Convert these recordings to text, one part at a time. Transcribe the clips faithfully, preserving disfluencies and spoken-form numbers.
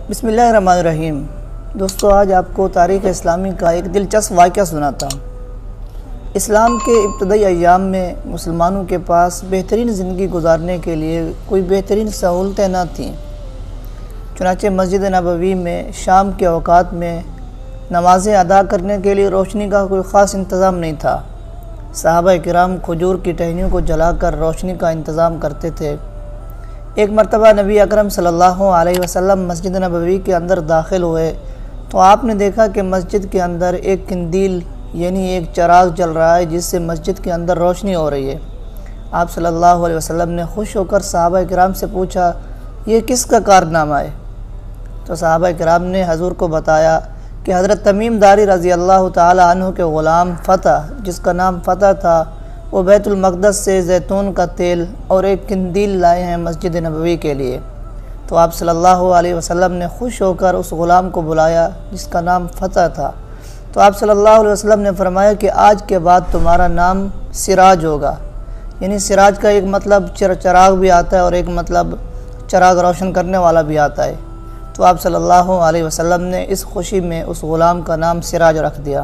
بسم اللہ الرحمن الرحیم۔ دوستو، آج آپ کو تاریخ اسلامی کا ایک دلچسپ واقعہ سناتا ہوں۔ اسلام کے ابتدائی ایام میں مسلمانوں کے پاس بہترین زندگی گزارنے کے لیے کوئی بہترین سہولتیں نہ تھیں۔ چنانچہ مسجد نبوی میں شام کے اوقات میں نمازیں ادا کرنے کے لیے روشنی کا کوئی خاص انتظام نہیں تھا۔ صحابہ کرام کھجور کی ٹہنیوں کو جلا کر روشنی کا انتظام کرتے تھے۔ ایک مرتبہ نبی اکرم صلی اللہ علیہ وسلم مسجد نبوی کے اندر داخل ہوئے تو آپ نے دیکھا کہ مسجد کے اندر ایک قندیل یعنی ایک چراغ جل رہا ہے، جس سے مسجد کے اندر روشنی ہو رہی ہے۔ آپ صلی اللہ علیہ وسلم نے خوش ہو کر صحابہ کرام سے پوچھا، یہ کس کا کارنامہ ہے؟ تو صحابہ کرام نے حضور کو بتایا کہ حضرت تمیم داری رضی اللہ تعالی عنہ کے غلام فتح، جس کا نام فتح تھا، وہ بیت المقدس سے زیتون کا تیل اور ایک قندیل لائے ہیں مسجد نبوی کے لیے۔ تو آپ صلی اللہ علیہ وسلم نے خوش ہو کر اس غلام کو بلایا جس کا نام فتح تھا۔ تو آپ صلی اللہ علیہ وسلم نے فرمایا کہ آج کے بعد تمہارا نام سراج ہوگا، یعنی سراج کا ایک مطلب چراغ بھی آتا ہے اور ایک مطلب چراغ روشن کرنے والا بھی آتا ہے۔ تو آپ صلی اللہ علیہ وسلم نے اس خوشی میں اس غلام کا نام سراج رکھ دیا۔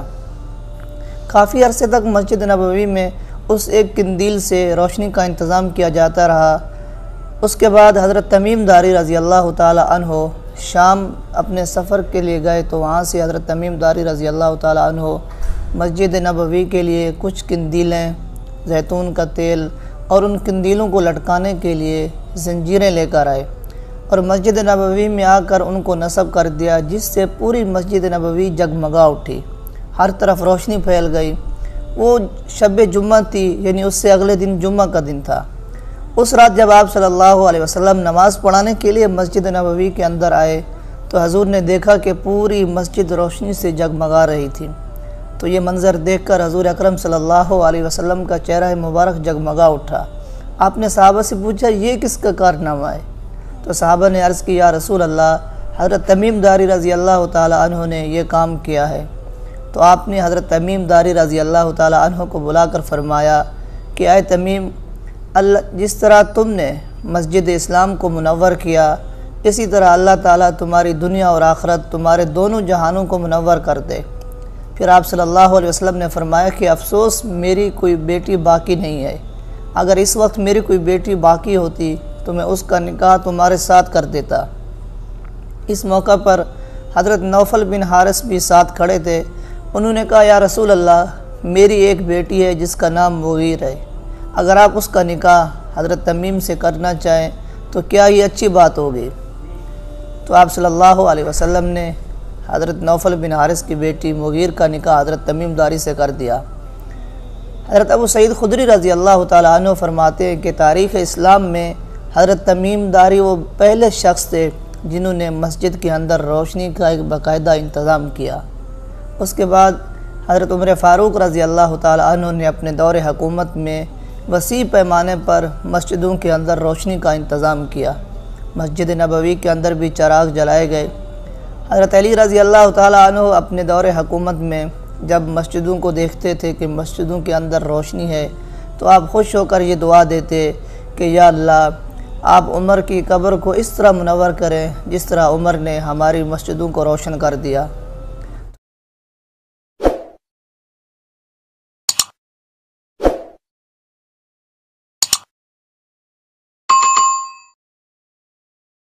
کافی عرصے تک مسجد نبوی میں اس ایک قندیل سے روشنی کا انتظام کیا جاتا رہا۔ اس کے بعد حضرت تمیم داری رضی اللہ تعالی عنہ شام اپنے سفر کے لیے گئے تو وہاں سے حضرت تمیم داری رضی اللہ تعالی عنہ مسجد نبوی کے لیے کچھ قندیلیں، زیتون کا تیل اور ان قندیلوں کو لٹکانے کے لیے زنجیریں لے کر آئے اور مسجد نبوی میں آ کر ان کو نصب کر دیا، جس سے پوری مسجد نبوی جگمگا اٹھی، ہر طرف روشنی پھیل گئی۔ وہ شب جمعہ تھی، یعنی اس سے اگلے دن جمعہ کا دن تھا۔ اس رات جب آپ صلی اللہ علیہ وسلم نماز پڑھانے کے لیے مسجد نبوی کے اندر آئے تو حضور نے دیکھا کہ پوری مسجد روشنی سے جگمگا رہی تھی۔ تو یہ منظر دیکھ کر حضور اکرم صلی اللہ علیہ وسلم کا چہرہ مبارک جگمگا اٹھا۔ آپ نے صحابہ سے پوچھا، یہ کس کا کارنامہ ہے؟ تو صحابہ نے عرض کی، یا رسول اللہ، حضرت تمیم داری رضی اللہ تعالی عنہ نے یہ کام کیا ہے۔ تو آپ نے حضرت تمیم داری رضی اللہ تعالی عنہ کو بلا کر فرمایا کہ اے تمیم، اللہ جس طرح تم نے مسجد اسلام کو منور کیا، اسی طرح اللہ تعالیٰ تمہاری دنیا اور آخرت، تمہارے دونوں جہانوں کو منور کر دے۔ پھر آپ صلی اللہ علیہ وسلم نے فرمایا کہ افسوس میری کوئی بیٹی باقی نہیں ہے، اگر اس وقت میری کوئی بیٹی باقی ہوتی تو میں اس کا نکاح تمہارے ساتھ کر دیتا۔ اس موقع پر حضرت نوفل بن حارث بھی ساتھ کھڑے تھے۔ انہوں نے کہا، یا رسول اللہ، میری ایک بیٹی ہے جس کا نام مغیر ہے، اگر آپ اس کا نکاح حضرت تمیم سے کرنا چاہیں تو کیا یہ اچھی بات ہوگی؟ تو آپ صلی اللہ علیہ وسلم نے حضرت نوفل بن حارث کی بیٹی مغیر کا نکاح حضرت تمیم داری سے کر دیا۔ حضرت ابو سعید خدری رضی اللہ تعالیٰ عنہ فرماتے ہیں کہ تاریخ اسلام میں حضرت تمیم داری وہ پہلے شخص تھے جنہوں نے مسجد کے اندر روشنی کا ایک باقاعدہ انتظام کیا۔ اس کے بعد حضرت عمر فاروق رضی اللہ تعالیٰ عنہ نے اپنے دور حکومت میں وسیع پیمانے پر مسجدوں کے اندر روشنی کا انتظام کیا۔ مسجد نبوی کے اندر بھی چراغ جلائے گئے۔ حضرت علی رضی اللہ تعالیٰ عنہ اپنے دور حکومت میں جب مسجدوں کو دیکھتے تھے کہ مسجدوں کے اندر روشنی ہے تو آپ خوش ہو کر یہ دعا دیتے کہ یا اللہ، آپ عمر کی قبر کو اس طرح منور کریں جس طرح عمر نے ہماری مسجدوں کو روشن کر دیا۔